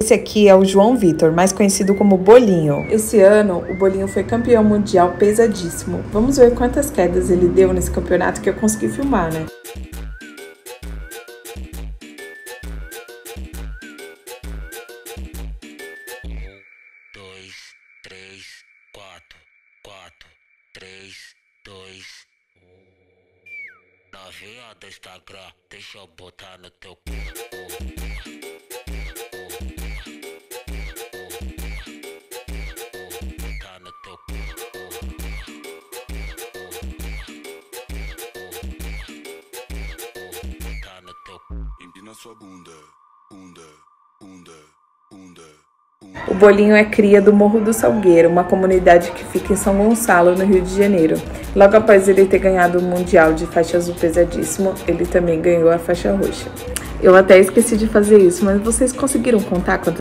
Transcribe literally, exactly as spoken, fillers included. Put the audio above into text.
Esse aqui é o João Vitor, mais conhecido como Bolinho. Esse ano, o Bolinho foi campeão mundial pesadíssimo. Vamos ver quantas quedas ele deu nesse campeonato que eu consegui filmar, né? dois, três, quatro, quatro, três, dois. Novinha do Instagram, deixa eu botar no teu cu. Botar no teu cu. Botar no teu cu. Empina sua bunda, bunda, bunda, bunda. O Bolinho é cria do Morro do Salgueiro, uma comunidade que fica em São Gonçalo, no Rio de Janeiro. Logo após ele ter ganhado o Mundial de faixa azul pesadíssimo, ele também ganhou a faixa roxa. Eu até esqueci de fazer isso, mas vocês conseguiram contar quantas